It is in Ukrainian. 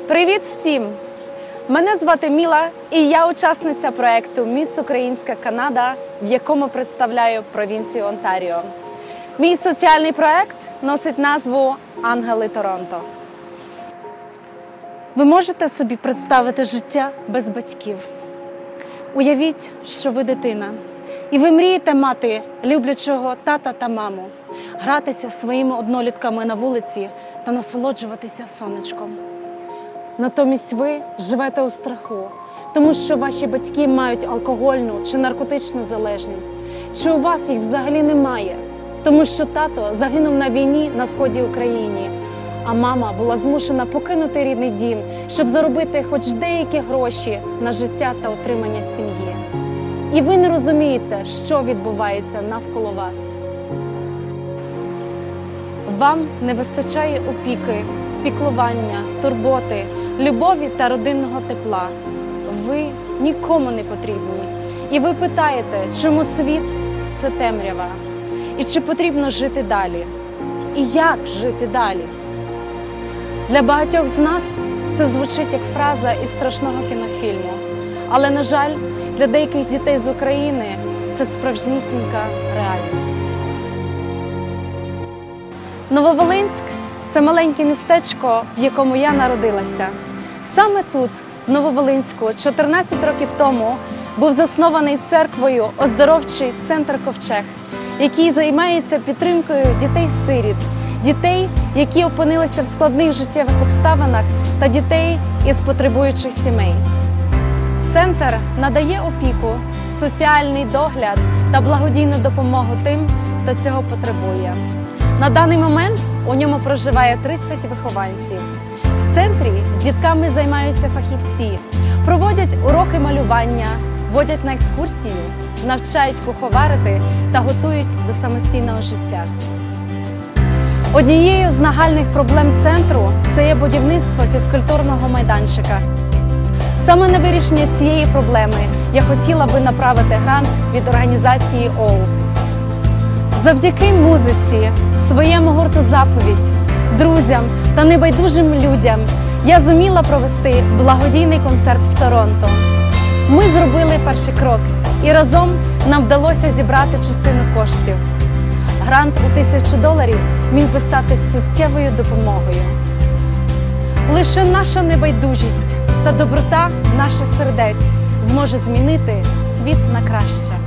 Привіт всім! Мене звати Міла і я учасниця проєкту «Міс Українська Канада», в якому представляю провінцію Онтаріо. Мій соціальний проєкт носить назву «Ангели Торонто». Ви можете собі представити життя без батьків? Уявіть, що ви дитина, і ви мрієте мати люблячого тата та маму, гратися зі своїми однолітками на вулиці та насолоджуватися сонечком. Натомість ви живете у страху, тому що ваші батьки мають алкогольну чи наркотичну залежність, чи у вас їх взагалі немає, тому що тато загинув на війні на сході України, а мама була змушена покинути рідний дім, щоб заробити хоч деякі гроші на життя та утримання сім'ї. І ви не розумієте, що відбувається навколо вас. Вам не вистачає опіки, піклування, турботи, любові та родинного тепла. Ви нікому не потрібні. І ви питаєте, чому світ – це темрява? І чи потрібно жити далі? І як жити далі? Для багатьох з нас це звучить як фраза із страшного кінофільму. Але, на жаль, для деяких дітей з України це справжнісінька реальність. Нововолинськ – це маленьке містечко, в якому я народилася. Саме тут, в Нововолинську, 14 років тому був заснований церквою оздоровчий центр «Ковчег», який займається підтримкою дітей-сиріт, дітей, які опинилися в складних життєвих обставинах, та дітей із потребуючих сімей. Центр надає опіку, соціальний догляд та благодійну допомогу тим, хто цього потребує. На даний момент у ньому проживає 30 вихованців. В центрі з дітками займаються фахівці, проводять уроки малювання, водять на екскурсії, навчають куховарити та готують до самостійного життя. Однією з нагальних проблем центру – це є будівництво фізкультурного майданчика. Саме на вирішення цієї проблеми я хотіла би направити грант від організації ОУ. Завдяки музиці, своєму гурту «Заповідь», друзям та небайдужим людям я зуміла провести благодійний концерт в Торонто. Ми зробили перший крок і разом нам вдалося зібрати частину коштів. Грант у $1000 міг би стати суттєвою допомогою. Лише наша небайдужість та доброта наших сердець зможе змінити світ на краще.